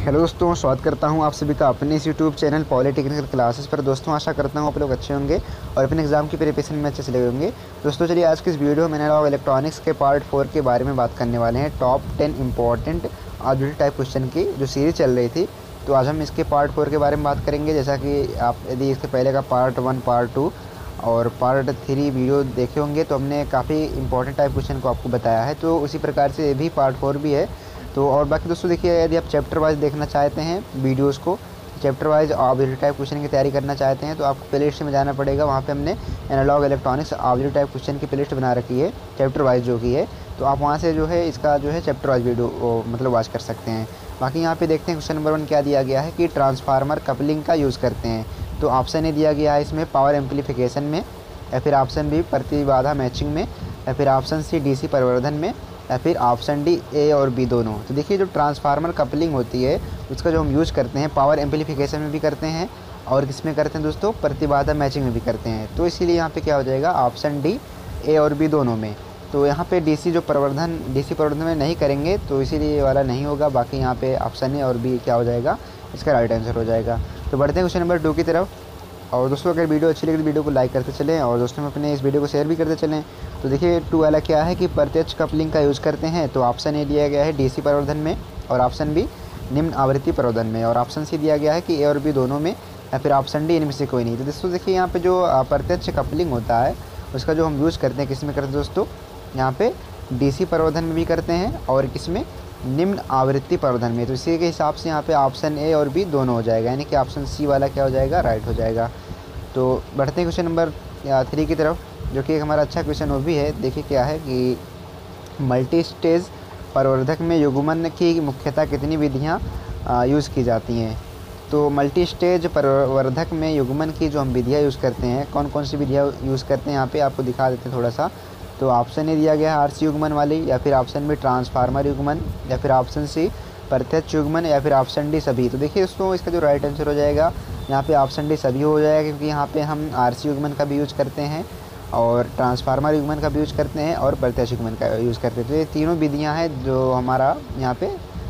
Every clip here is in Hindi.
हेलो दोस्तों, स्वागत करता हूं आप सभी का अपने इस यूट्यूब चैनल पॉलिटेक्निकल क्लासेस पर। दोस्तों आशा करता हूं आप लोग अच्छे होंगे और अपने एग्जाम की प्रिपरेशन में अच्छे से लगे होंगे। दोस्तों चलिए आज की इस वीडियो में एनालॉग इलेक्ट्रॉनिक्स के पार्ट 4 के बारे में बात करने वाले हैं। Top 10 important objective type question की जो सीरीज चल रही थी, तो आज हम इसके पार्ट 4 के बारे में बात करेंगे। जैसा कि आप यदि इसके पहले का पार्ट 1, पार्ट 2 और पार्ट 3 वीडियो देखे होंगे तो हमने काफ़ी इंपॉर्टेंट टाइप क्वेश्चन को आपको बताया है, तो उसी प्रकार से ये भी पार्ट 4 भी है। तो और बाकी दोस्तों देखिए, यदि आप चैप्टर वाइज देखना चाहते हैं वीडियोस को, chapter wise objective type question की तैयारी करना चाहते हैं तो आपको प्ले लिस्ट में जाना पड़ेगा। वहाँ पे हमने analog electronics objective type question की प्ले लिस्ट बना रखी है चैप्टर वाइज जो की है, तो आप वहाँ से जो है इसका जो है चैप्टर वाइज वीडियो मतलब वॉच कर सकते हैं। बाकी यहाँ पे देखते हैं क्वेश्चन नंबर 1 क्या दिया गया है कि ट्रांसफार्मर कपलिंग का यूज़ करते हैं। तो ऑप्शन ए दिया गया है इसमें पावर एम्पलीफिकेशन में, या फिर ऑप्शन बी प्रतिबाधा मैचिंग में, या फिर ऑप्शन सी डीसी परिवर्धन में, या फिर ऑप्शन डी ए और बी दोनों। तो देखिए जो ट्रांसफार्मर कपलिंग होती है उसका जो हम यूज़ करते हैं पावर एम्पलीफिकेशन में भी करते हैं और किस में करते हैं दोस्तों, प्रतिबाधा मैचिंग में भी करते हैं। तो इसीलिए यहाँ पे क्या हो जाएगा, ऑप्शन डी ए और बी दोनों में। तो यहाँ पे डीसी परिवर्धन में नहीं करेंगे तो इसीलिए ये वाला नहीं होगा। बाकी यहाँ पे ऑप्शन ए और बी क्या हो जाएगा, इसका राइट आंसर हो जाएगा। तो बढ़ते हैं क्वेश्चन नंबर 2 की तरफ। और दोस्तों अगर वीडियो अच्छी लगे तो वीडियो को लाइक करते चलें और दोस्तों में अपने इस वीडियो को शेयर भी करते चलें। तो देखिए 2 वाला क्या है कि प्रत्यक्ष कपलिंग का यूज़ करते हैं। तो ऑप्शन ए दिया गया है डीसी परिवर्धन में और ऑप्शन बी निम्न आवृत्ति परिवर्धन में, और ऑप्शन सी दिया गया है कि ए और बी दोनों में, या फिर ऑप्शन डी इनमें से कोई नहीं। तो दोस्तों देखिए यहाँ पे जो प्रत्यक्ष कपलिंग होता है उसका जो हम यूज़ करते हैं किस में करते हैं दोस्तों, यहाँ पे डीसी परिवर्धन में भी करते हैं और किस में, निम्न आवृत्ति परिवर्धन में। तो इसी के हिसाब से यहाँ पे ऑप्शन ए और बी दोनों हो जाएगा, यानी कि ऑप्शन सी वाला क्या हो जाएगा, राइट हो जाएगा। तो बढ़ते हैं क्वेश्चन नंबर 3 की तरफ, जो कि एक हमारा अच्छा क्वेश्चन वो भी है। देखिए क्या है कि मल्टी स्टेज प्रवर्धक में युग्मन की मुख्यतः कितनी विधियाँ यूज़ की जाती हैं। तो मल्टी स्टेज प्रवर्धक में युग्मन की जो हम विधियाँ यूज़ करते हैं, कौन कौन सी विधियाँ यूज़ करते हैं यहाँ पे आपको दिखा देते हैं थोड़ा सा। तो ऑप्शन ए दिया गया है आरसी युग्मन वाली, या फिर ऑप्शन बी ट्रांसफार्मर युग्मन, या फिर ऑप्शन सी प्रत्यक्ष युग्मन, या फिर ऑप्शन डी सभी। तो देखिए दोस्तों इसका जो राइट आंसर हो जाएगा यहाँ पे ऑप्शन डी सभी हो जाएगा, क्योंकि यहाँ पे हम आरसी युग्मन का भी यूज़ करते हैं और ट्रांसफार्मर युग्मन का भी यूज़ करते हैं और प्रत्यक्ष युग्मन का यूज़ करते हैं। तो ये तीनों विधियाँ हैं जो हमारा यहाँ पे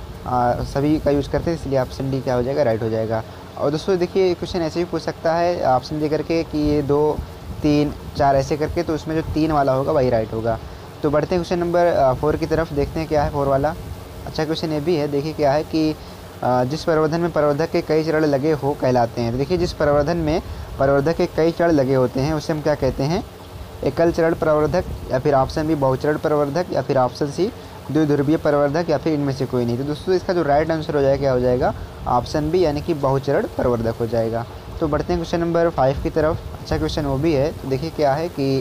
सभी का यूज़ करते हैं, इसलिए ऑप्शन डी क्या हो जाएगा, राइट हो जाएगा। और दोस्तों देखिए क्वेश्चन ऐसे भी पूछ सकता है ऑप्शन दे करके कि ये 2, 3, 4 ऐसे करके, तो उसमें जो 3 वाला होगा वही राइट होगा। तो बढ़ते हैं क्वेश्चन नंबर 4 की तरफ, देखते हैं क्या है 4 वाला। अच्छा क्वेश्चन ये भी है। देखिए क्या है कि जिस प्रवर्धन में प्रवर्धक के कई चरण लगे हो कहलाते हैं। तो देखिए जिस प्रवर्धन में प्रवर्धक के कई चरण लगे होते हैं उसे हम क्या कहते हैं, एकल चरण प्रवर्धक, या फिर ऑप्शन बी बहुचरण प्रवर्धक, या फिर ऑप्शन सी द्विध्रुवीय प्रवर्धक, या फिर इनमें से कोई नहीं। तो दोस्तों इसका जो राइट आंसर हो जाएगा क्या हो जाएगा, ऑप्शन बी यानी कि बहुचरण प्रवर्धक हो जाएगा। तो बढ़ते हैं क्वेश्चन नंबर 5 की तरफ। अच्छा क्वेश्चन वो भी है। तो देखिए क्या है कि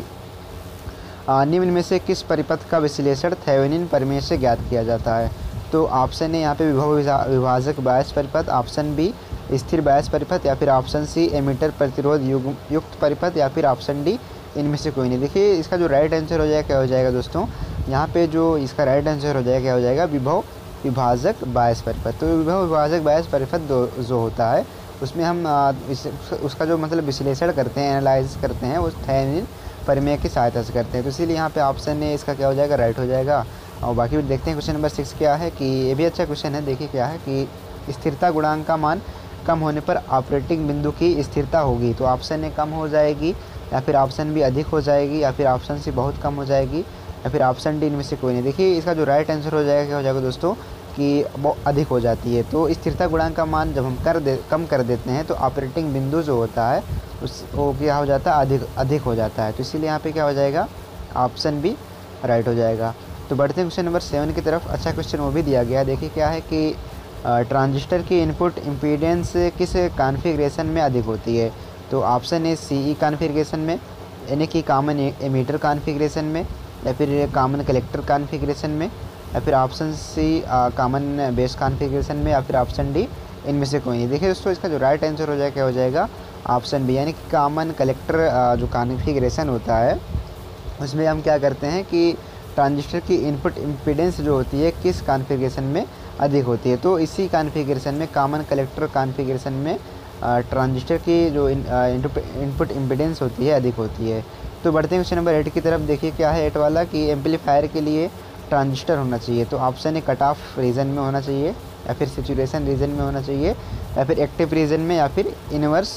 निम्न में से किस परिपथ का विश्लेषण थेवेनिन प्रमेय से ज्ञात किया जाता है। तो ऑप्शन ए यहाँ पे विभव विभाजक बायस परिपथ, ऑप्शन बी स्थिर बायस परिपथ, या फिर ऑप्शन सी एमीटर प्रतिरोध युक्त परिपथ, या फिर ऑप्शन डी इनमें से कोई नहीं। देखिए इसका जो राइट आंसर हो जाएगा क्या हो जाएगा दोस्तों, यहाँ पे जो इसका राइट आंसर हो जाएगा क्या हो जाएगा, विभव विभाजक बायस परिपथ। तो विभव विभाजक बायस परिपथ जो होता है उसमें हम उसका जो मतलब विश्लेषण करते हैं, एनालाइज करते हैं, उस थेवेनिन प्रमेय की सहायता से करते हैं। तो इसीलिए यहाँ पे ऑप्शन ए इसका क्या हो जाएगा, राइट हो जाएगा। और बाकी देखते हैं क्वेश्चन नंबर 6 क्या है कि ये भी अच्छा क्वेश्चन है। देखिए क्या है कि स्थिरता गुणांक का मान कम होने पर ऑपरेटिंग बिंदु की स्थिरता होगी। तो ऑप्शन ए कम हो जाएगी, या फिर ऑप्शन बी अधिक हो जाएगी, या फिर ऑप्शन सी बहुत कम हो जाएगी, या फिर ऑप्शन डी इनमें से कोई नहीं। देखिए इसका जो राइट आंसर हो जाएगा क्या हो जाएगा दोस्तों, कि वो अधिक हो जाती है। तो स्थिरता गुणांक का मान जब हम कम कर देते हैं तो ऑपरेटिंग बिंदु जो होता है वो क्या हो जाता है, अधिक हो जाता है। तो इसीलिए यहाँ पे क्या हो जाएगा, ऑप्शन बी राइट हो जाएगा। तो बढ़ते हैं क्वेश्चन नंबर 7 की तरफ। अच्छा क्वेश्चन वो भी दिया गया है। देखिए क्या है कि ट्रांजिस्टर की इनपुट इम्पीडेंस किस कॉन्फ़िगरेशन में अधिक होती है। तो ऑप्शन ए सीई कॉन्फ़िगरेशन में, यानी कि कॉमन एमीटर कॉन्फ़िगरेशन में, या फिर कॉमन कलेक्टर कॉन्फ़िगरेशन में, या फिर option C common base configuration में, या फिर ऑप्शन डी इनमें से कोई नहीं। देखिए दोस्तों इसका जो राइट आंसर हो जाएगा क्या हो जाएगा, ऑप्शन बी यानी कि कॉमन कलेक्टर जो कॉन्फ़िगरेशन होता है उसमें हम क्या करते हैं कि ट्रांजिस्टर की इनपुट इम्पीडेंस जो होती है किस कॉन्फ़िगरेशन में अधिक होती है। तो इसी कॉन्फ़िगरेशन में, कॉमन कलेक्टर कॉन्फ़िगरेशन में ट्रांजिस्टर की जो इनपुट इम्पीडेंस होती है अधिक होती है। तो बढ़ते हैं क्वेश्चन नंबर 8 की तरफ। देखिए क्या है 8 वाला कि एम्पलीफायर के लिए ट्रांजिस्टर होना चाहिए। तो option A cut off region में होना चाहिए, या फिर सेचुरेशन रीजन में होना चाहिए, या फिर एक्टिव रीजन में, या फिर इनवर्स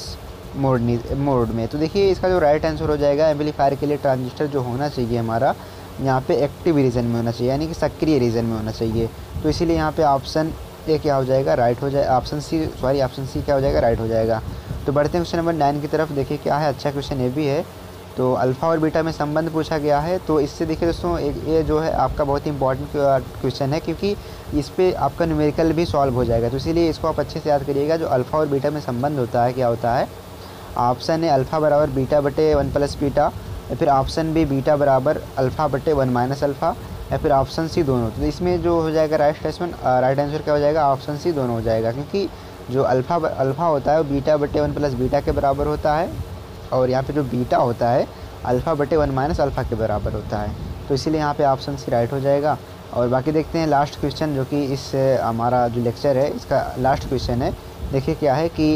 मोड में। तो देखिए इसका जो राइट आंसर हो जाएगा, एम्पलीफायर के लिए ट्रांजिस्टर जो होना चाहिए हमारा यहाँ पे एक्टिव रीजन में होना चाहिए, यानी कि सक्रिय रीजन में होना चाहिए। तो इसीलिए यहाँ पे ऑप्शन ए क्या हो जाएगा, राइट हो जाए, ऑप्शन सी क्या हो जाएगा, राइट हो जाएगा। तो बढ़ते हैं क्वेश्चन नंबर 9 की तरफ। देखिए क्या है, अच्छा क्वेश्चन ये भी है। तो अल्फ़ा और बीटा में संबंध पूछा गया है। तो इससे देखिए दोस्तों ये जो है आपका बहुत ही इंपॉर्टेंट क्वेश्चन है, क्योंकि इस पर आपका न्यूमेरिकल भी सॉल्व हो जाएगा। तो इसीलिए इसको आप अच्छे से याद करिएगा। जो अल्फ़ा और बीटा में संबंध होता है क्या होता है, ऑप्शन ए अल्फ़ा बराबर बीटा बटे 1 प्लस बीटा, या फिर ऑप्शन बी बीटा बराबर अल्फ़ा बटे 1 माइनस अल्फ़ा, या फिर ऑप्शन सी दोनों। तो इसमें जो हो जाएगा राइट आंसर क्या हो जाएगा, ऑप्शन सी दोनों हो जाएगा, क्योंकि जो अल्फ़ा होता है वो बीटा बटे 1 प्लस बीटा के बराबर होता है, और यहाँ पे जो बीटा होता है अल्फ़ा बटे 1 माइनस अल्फ़ा के बराबर होता है। तो इसीलिए यहाँ पे ऑप्शन सी राइट हो जाएगा। और बाकी देखते हैं लास्ट क्वेश्चन, जो कि इस हमारा जो लेक्चर है इसका लास्ट क्वेश्चन है। देखिए क्या है कि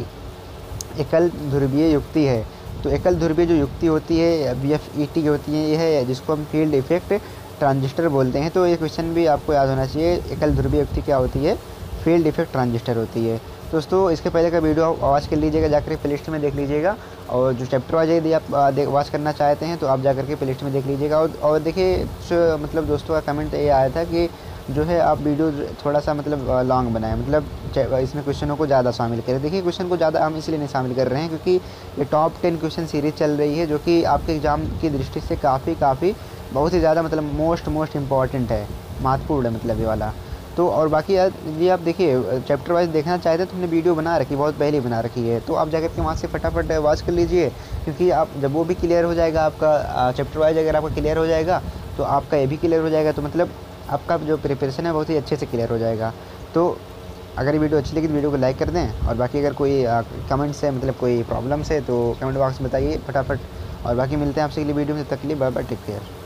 एकल ध्रुवीय युक्ति है। तो एकल ध्रुवीय जो युक्ति होती है BFET की होती है, ये है जिसको हम फील्ड इफेक्ट ट्रांजिस्टर बोलते हैं। तो ये क्वेश्चन भी आपको याद होना चाहिए, एकल ध्रुवीय युक्ति क्या होती है, फील्ड इफेक्ट ट्रांजिस्टर होती है। दोस्तों इसके पहले का वीडियो आप वॉच कर लीजिएगा, जाकर प्लेलिस्ट में देख लीजिएगा। और जो चैप्टर वाइज यदि आप वॉच करना चाहते हैं तो आप जाकर के प्लेलिस्ट में देख लीजिएगा। और देखिए मतलब दोस्तों का कमेंट ये आया था कि जो है आप वीडियो थोड़ा सा मतलब लॉन्ग बनाएं, मतलब इसमें क्वेश्चनों को ज़्यादा शामिल करें। देखिए क्वेश्चन को ज़्यादा हम इसलिए नहीं शामिल कर रहे हैं क्योंकि ये टॉप 10 क्वेश्चन सीरीज़ चल रही है, जो कि आपके एग्ज़ाम की दृष्टि से काफ़ी बहुत ही ज़्यादा मतलब मोस्ट इम्पॉर्टेंट है, महत्वपूर्ण है मतलब ये वाला। तो और बाकी ये आप देखिए चैप्टर वाइज देखना चाहते हैं तो हमने वीडियो बना रखी, बहुत पहले बना रखी है, तो आप जाकर के वहाँ से फटाफट वॉच कर लीजिए। क्योंकि आप जब वो भी क्लियर हो जाएगा, आपका चैप्टर वाइज अगर आपका क्लियर हो जाएगा तो आपका ये भी क्लियर हो जाएगा। तो मतलब आपका जो प्रिपरेशन है बहुत ही अच्छे से क्लियर हो जाएगा। तो अगर ये वीडियो अच्छी लगी तो वीडियो को लाइक कर दें, और बाकी अगर कोई कमेंट्स है मतलब कोई प्रॉब्लम्स है तो कमेंट बॉक्स में बताइए फटाफट। और बाकी मिलते हैं आपसे अगली वीडियो में, तब तक के लिए बाय बाय, टेक केयर।